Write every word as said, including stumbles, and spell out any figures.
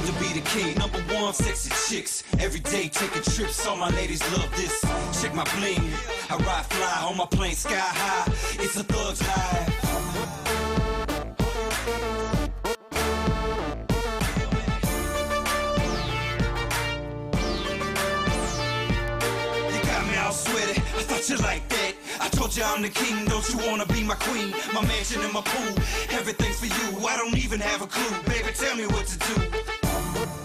proud to be the king. Number one, sexy chicks. Every day taking trips, all my ladies love this. Check my bling, I ride fly on my plane sky high. It's a thug's life. You got me all sweaty, I thought you liked that. I told you I'm the king, don't you wanna be my queen? My mansion and my pool, everything's for you. I don't even have a clue, baby, tell me what to do.